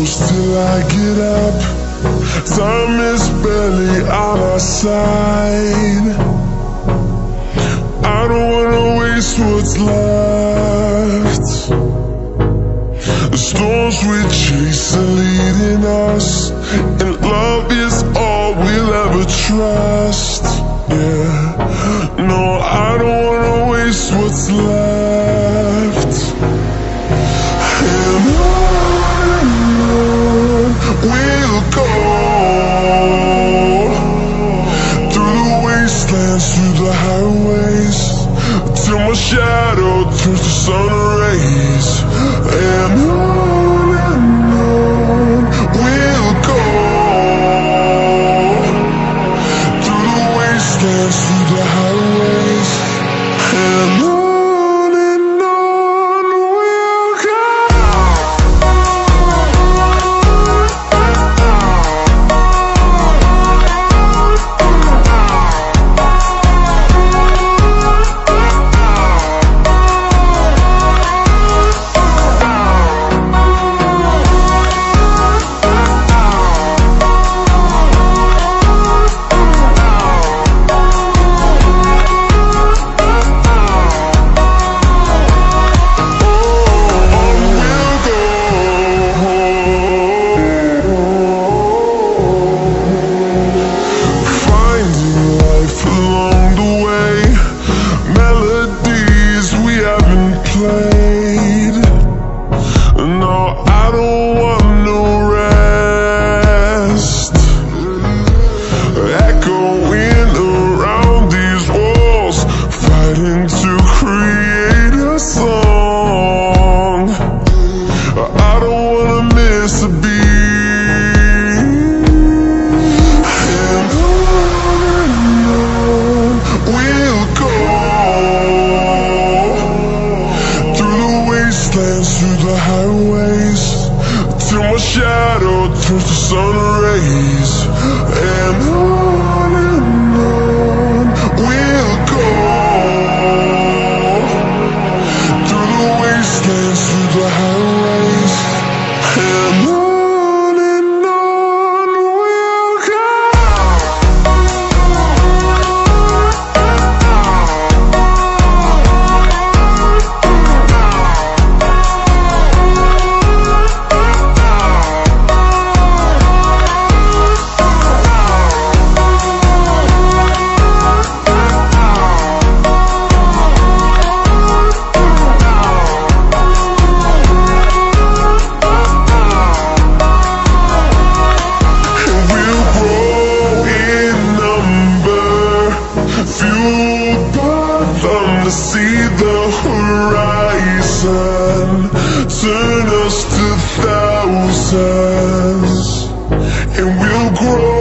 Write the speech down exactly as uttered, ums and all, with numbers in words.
till I get up. Time is barely on our side. I don't wanna waste what's left. The storms we chase are leading us, and love is all we'll ever trust. Yeah, no, I don't wanna waste what's left. And on and on we'll go, through the wastelands, through the highways, till my shadow turns to sun rays. And on and on we'll go, through the wastelands, through the highways, and on. No, I don't want no rest, echoing around these walls, fighting to create a song. I don't wanna miss a beat. And on and on we'll go, through the wastelands, through the highways, till my shadow turns to sun rays. And on and on we'll go, through the wastelands, through the highways, and on and on we'll go. To see the horizon turn us to thousands, and we'll grow